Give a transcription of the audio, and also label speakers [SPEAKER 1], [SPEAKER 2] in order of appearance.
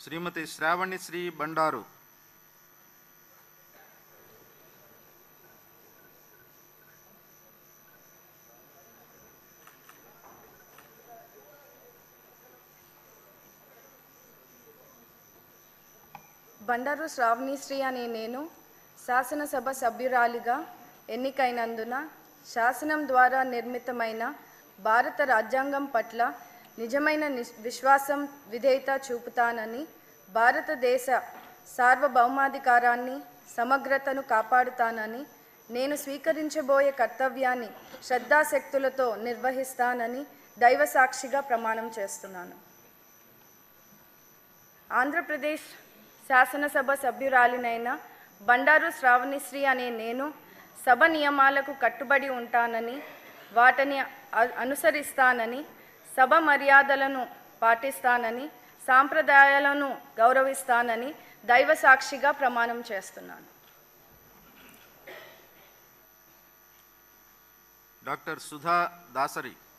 [SPEAKER 1] శ్రీమతి శ్రావణి శ్రీ బండారు,
[SPEAKER 2] బండారు శ్రావణిశ్రీ అనే నేను శాసనసభ సభ్యురాలిగా ఎన్నికైనందున శాసనం ద్వారా నిర్మితమైన భారత రాజ్యాంగం పట్ల నిజమైన విశ్వాసం విధేయత చూపుతానని, భారతదేశ సార్వభౌమాధికారాన్ని సమగ్రతను కాపాడుతానని, నేను స్వీకరించబోయే కర్తవ్యాన్ని శ్రద్ధాశక్తులతో నిర్వహిస్తానని దైవ సాక్షిగా ప్రమాణం చేస్తున్నాను. ఆంధ్రప్రదేశ్ శాసనసభ సభ్యురాలినైన బండారు శ్రావణిశ్రీ అనే నేను సభ నియమాలకు కట్టుబడి ఉంటానని, వాటిని అనుసరిస్తానని, సభ మర్యాదలను పాటిస్తానని, సాంప్రదాయాలను గౌరవిస్తానని దైవ సాక్షిగా ప్రమాణం చేస్తున్నాను.
[SPEAKER 1] డాక్టర్ సుధా దాసరి.